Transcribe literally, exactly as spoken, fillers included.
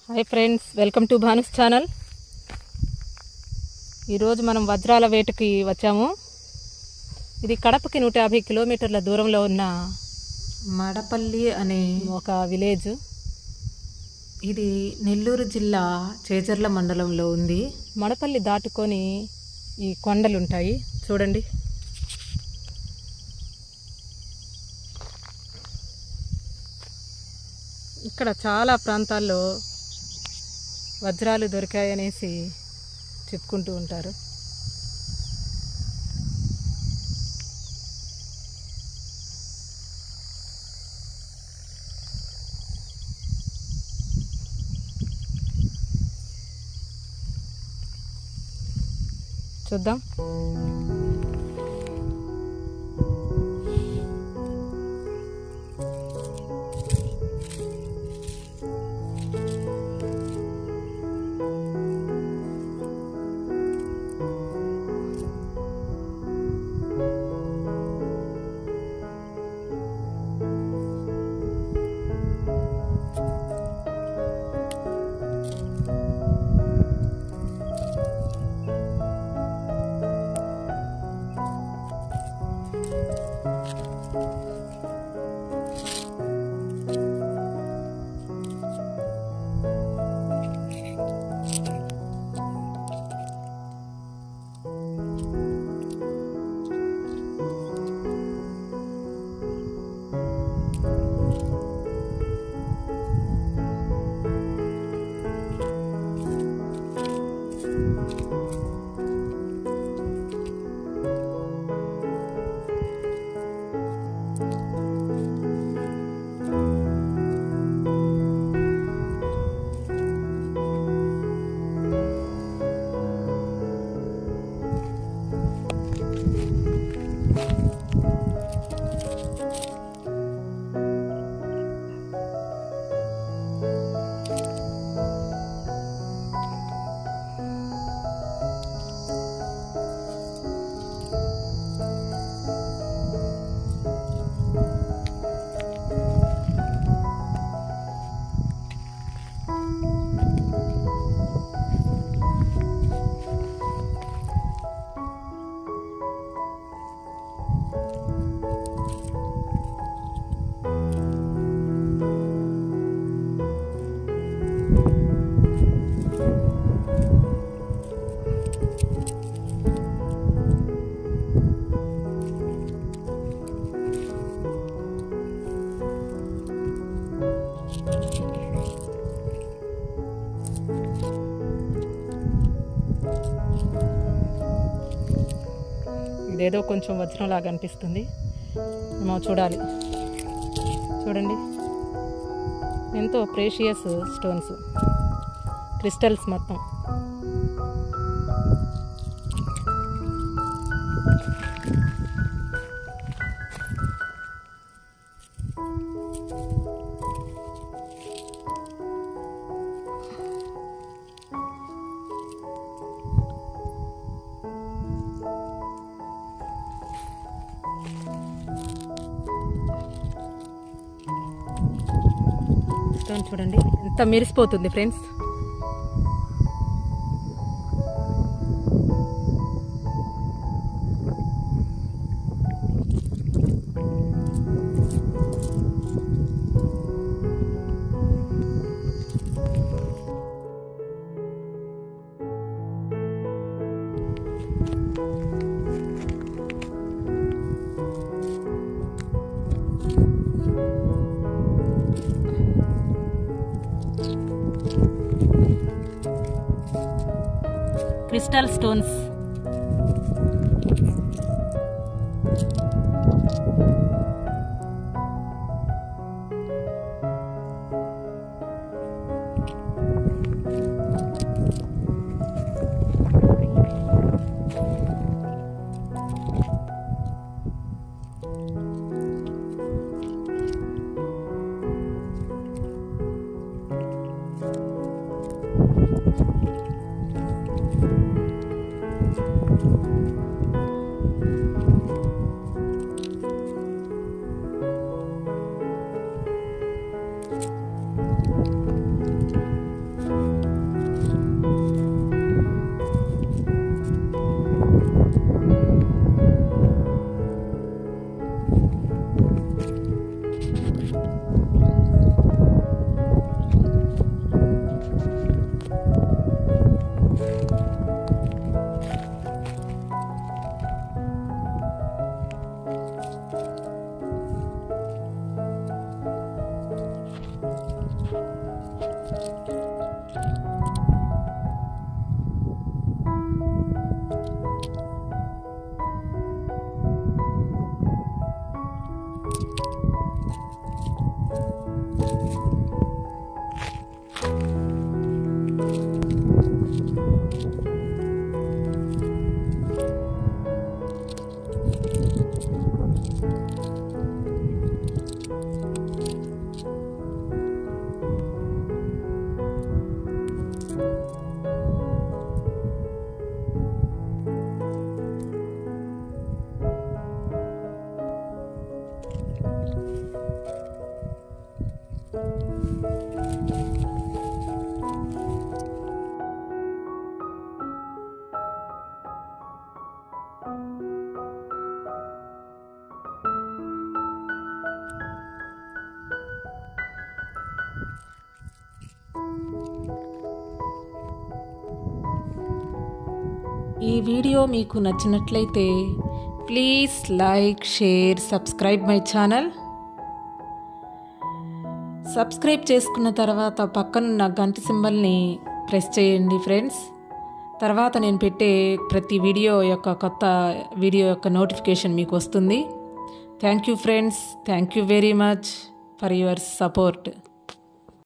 Hi friends, welcome to Bhanu's channel. ఈరోజు మనం వజ్రాల వేటకి వచ్చాము. ఇది కడపకి నూట యాభై కిలోమీటర్ల దూరంలో ఉన్న madapalli అనే ఒక విలేజ్. ఇది నెల్లూరు జిల్లా chejerla మండలంలో ఉంది. మడపల్లి దాటుకొని ఈ కొండలు ఉంటాయి చూడండి. ఇక్కడ చాలా ప్రాంతాల్లో వజ్రాలు దొరికాయనేసి చెప్పుకుంటూ ఉంటారు. చూద్దాం. ఇదేదో కొంచెం వజ్రం లాగా అనిపిస్తుంది. ఏమో చూడాలి. చూడండి, ఎంతో ప్రేషియస్ స్టోన్స్, క్రిస్టల్స్ మొత్తం. స్టోన్ చూడండి ఎంత మెరిసిపోతుంది ఫ్రెండ్స్. Crystal stones. ఈ వీడియో మీకు నచ్చినట్లయితే please like, share, subscribe my channel. Subscribe చేసుకున్న తర్వాత పక్కనున్న గంట సింబల్ని ప్రెస్ చేయండి ఫ్రెండ్స్. తర్వాత నేను పెట్టే ప్రతి వీడియో యొక్క కొత్త వీడియో యొక్క నోటిఫికేషన్ మీకు వస్తుంది. Thank you friends. Thank you very much for your support.